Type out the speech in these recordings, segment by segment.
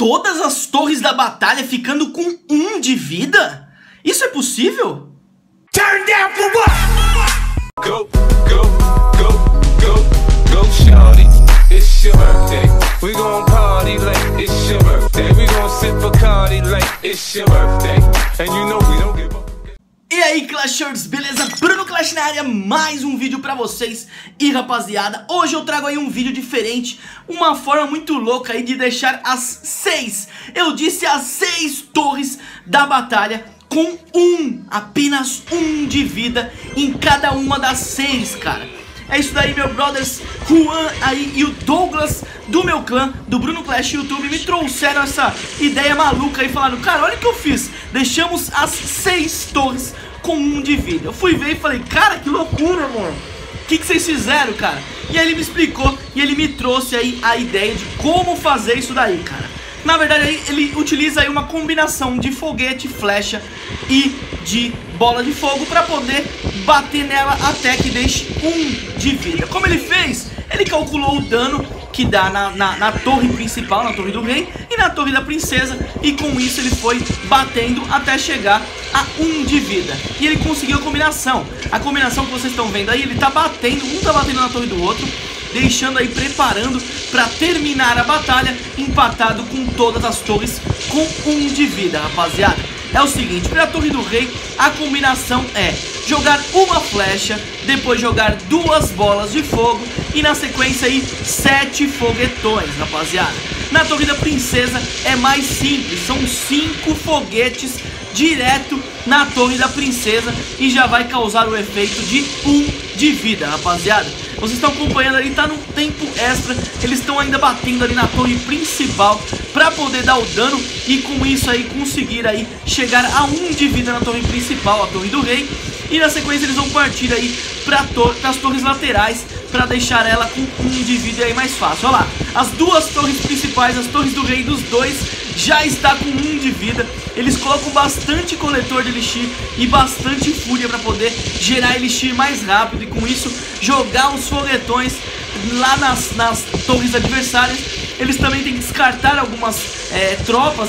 todas as torres da batalha ficando com 1 de vida? Isso é possível? Turn down for what? Go, go, go, go, go, shawty. It's your birthday. We gon' party like it's your birthday. We gon' sip Bacardi like it's your birthday. And you know we don't give up. E aí, Clashers, beleza? Bruno Clash na área, mais um vídeo pra vocês. E rapaziada, hoje eu trago aí um vídeo diferente, uma forma muito louca aí de deixar as 6, eu disse as 6 torres da batalha com apenas 1 de vida em cada uma das 6, cara. É isso daí, meu brothers, Juan aí e o Douglas do meu clã, do Bruno Clash YouTube, me trouxeram essa ideia maluca e falaram, cara, olha o que eu fiz, deixamos as 6 torres com 1 de vida. Eu fui ver e falei, cara, que loucura, mano, o que vocês fizeram, cara? E aí ele me explicou e ele me trouxe aí a ideia de como fazer isso daí, cara. Na verdade, ele utiliza aí uma combinação de foguete, flecha e de bola de fogo para poder bater nela até que deixe 1 de vida. Como ele fez? Ele calculou o dano que dá na torre principal, na torre do rei e na torre da princesa, e com isso ele foi batendo até chegar a 1 de vida. E ele conseguiu a combinação. A combinação que vocês estão vendo aí, ele tá batendo, um tá batendo na torre do outro, deixando aí, preparando para terminar a batalha empatado com todas as torres com 1 de vida, rapaziada. É o seguinte, para a torre do rei, a combinação é jogar uma flecha, depois jogar 2 bolas de fogo e na sequência aí 7 foguetões, rapaziada. Na torre da princesa é mais simples, são 5 foguetes direto na torre da princesa e já vai causar o efeito de 1 de vida, rapaziada. Vocês estão acompanhando ali, tá num tempo extra, eles estão ainda batendo ali na torre principal pra poder dar o dano e com isso aí conseguir aí chegar a 1 de vida na torre principal, a torre do rei. E na sequência eles vão partir aí para as torres laterais para deixar ela com 1 de vida aí mais fácil. Olha lá, as 2 torres principais, as torres do rei dos dois já está com 1 de vida. Eles colocam bastante coletor de elixir e bastante fúria para poder gerar elixir mais rápido e com isso jogar os foguetões lá nas torres adversárias. Eles também têm que descartar algumas tropas,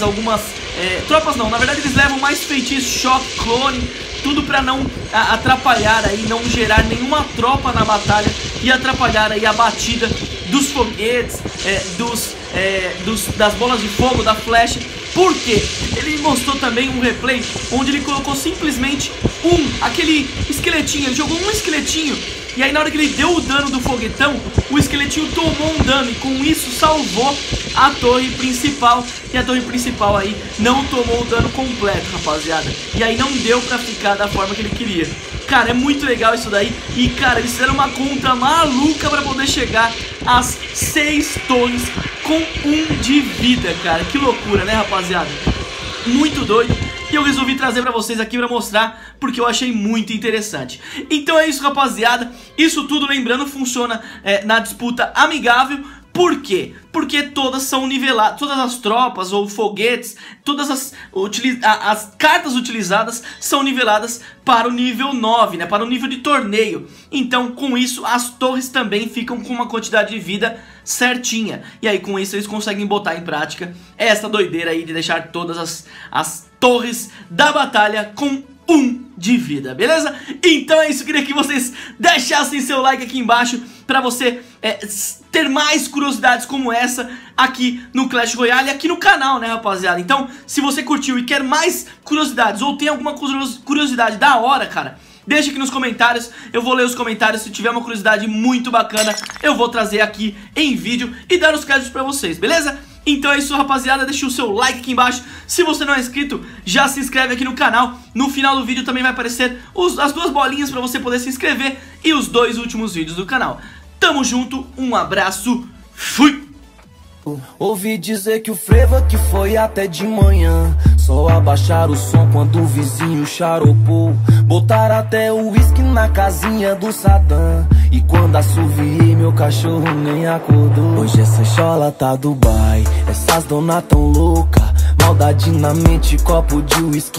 tropas não, na verdade eles levam mais feitiços, choque, clone, tudo pra não atrapalhar aí, não gerar nenhuma tropa na batalha e atrapalhar aí a batida dos foguetes, das bolas de fogo, da flecha. Por quê? Ele mostrou também um replay onde ele colocou simplesmente aquele esqueletinho, ele jogou um esqueletinho e aí na hora que ele deu o dano do foguetão, o esqueletinho tomou um dano e com isso salvou a torre principal. E a torre principal aí não tomou o dano completo, rapaziada. E aí não deu pra ficar da forma que ele queria. Cara, é muito legal isso daí. E cara, eles fizeram uma conta maluca pra poder chegar às 6 torres com 1 de vida, cara. Que loucura, né, rapaziada? Muito doido. E eu resolvi trazer pra vocês aqui pra mostrar, porque eu achei muito interessante. Então é isso, rapaziada. Isso tudo, lembrando, funciona na disputa amigável. Por quê? Porque todas são niveladas, todas as tropas ou foguetes, todas as cartas utilizadas são niveladas para o nível 9, né? Para o nível de torneio. Então, com isso, as torres também ficam com uma quantidade de vida certinha. E aí, com isso, eles conseguem botar em prática essa doideira aí de deixar todas as torres da batalha com 1 de vida, beleza? Então é isso, eu queria que vocês deixassem seu like aqui embaixo pra você ter mais curiosidades como essa aqui no Clash Royale e aqui no canal, né, rapaziada? Então, se você curtiu e quer mais curiosidades ou tem alguma curiosidade da hora, cara, deixa aqui nos comentários, eu vou ler os comentários. Se tiver uma curiosidade muito bacana, eu vou trazer aqui em vídeo e dar os créditos pra vocês, beleza? Então é isso, rapaziada, deixa o seu like aqui embaixo. Se você não é inscrito, já se inscreve aqui no canal. No final do vídeo também vai aparecer as 2 bolinhas pra você poder se inscrever e os 2 últimos vídeos do canal. Tamo junto, um abraço, fui! Ouvi dizer que o frevo que foi até de manhã, só abaixar o som quando o vizinho charopou. Botar até o uísque na casinha do Sadam, e quando assoviei meu cachorro nem acordou. Hoje essa chola tá Dubai, essas dona tão louca, maldade na mente, copo de uísque.